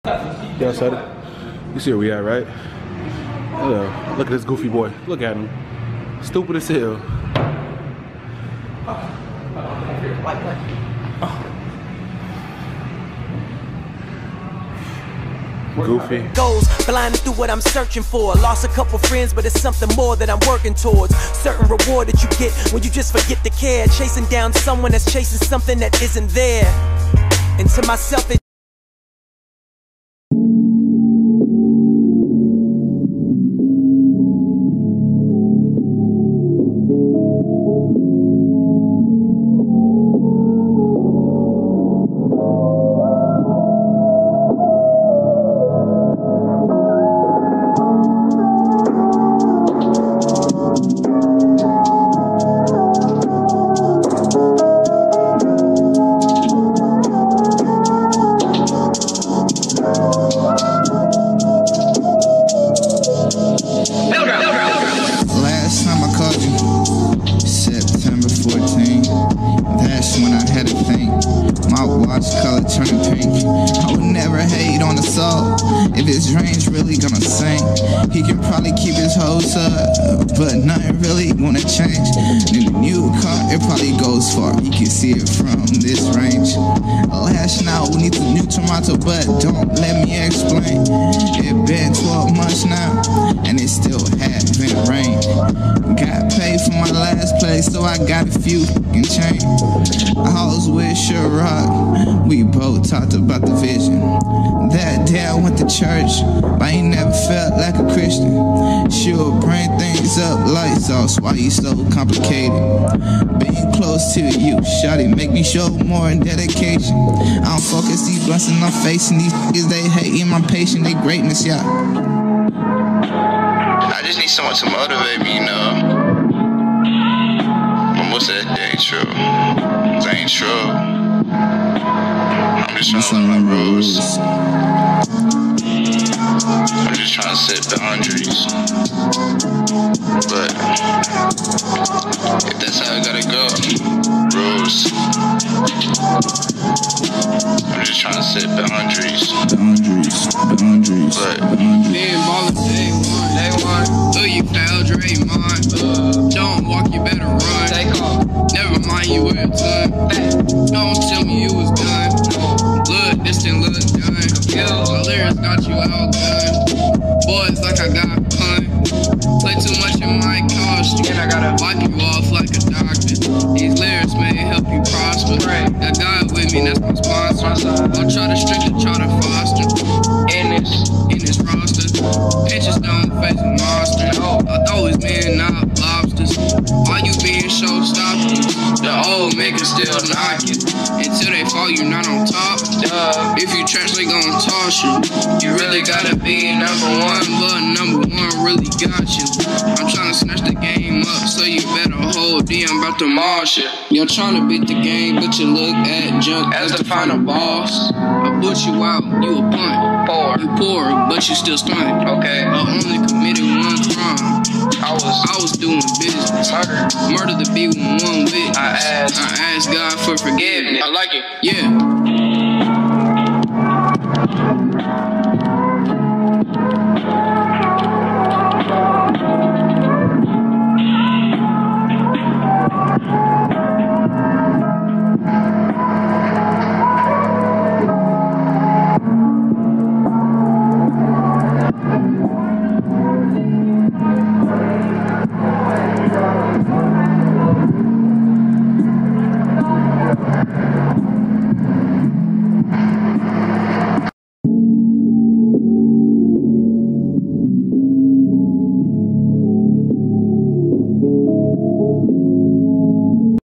Yeah, son. You see where we at, right? Look at this goofy boy. Look at him. Stupid as hell. Goofy. Goals, blinded through what I'm searching for. Lost a couple friends, but it's something more that I'm working towards. Certain reward that you get when you just forget to care. Chasing down someone that's chasing something that isn't there. And to myself, it turning pink. I would never hate on the soul. If his range really gonna sink, he can probably keep his hopes up, but nothing really gonna change. In the new car, it probably goes far. You can see it from this range. Lashing out needs a new tomato, but don't let me explain. It been 12 months now, and it still haven't rained. Got paid for my last place, so I got a few fucking change. I was with Sherrod, we both talked about the vision. That day I went to church, but I ain't never felt like a Christian. She'll bring things up like sauce, why you so complicated? Being close to you, shawty, make me show more dedication. I don't focus these blunts in my face, and these niggas, they hating my patience, they greatness, yeah. I just need someone to motivate me, you know. But most of that ain't true. That ain't true. I'm just trying to learn my rules. I'm just trying to set boundaries. But if that's how I gotta go, rules. I'm just trying to set boundaries. But being ballin' day one. You foul Draymond. Don't walk, you better run. Take off. Never mind, you were done. Don't tell me you was done. Look, this didn't look done. My lyrics got you outdone. Boys like I got punt. Play too much, it might cost you. And I gotta wipe you off like a doctor. These lyrics may help you prosper. Got God with me, that's my sponsor. I'll try to strengthen, try to foster. In this roster, pitches don't face a monster. I thought it was men, not lobsters. All you being showstoppers. The old niggas still knocking. Until they fall, you not on top. If you trash, they gon' toss you. You really gotta be number one, but number one really got you. I'm tryna snatch the game up, so you better hold D, I'm about to march it. You're tryna beat the game, but you look at junk as the final boss. I put you out, you a punt. You poor, but you still stunt. Okay. I only committed one crime. I was doing business. Murder to be one with. I asked God for forgiveness. I like it. Yeah.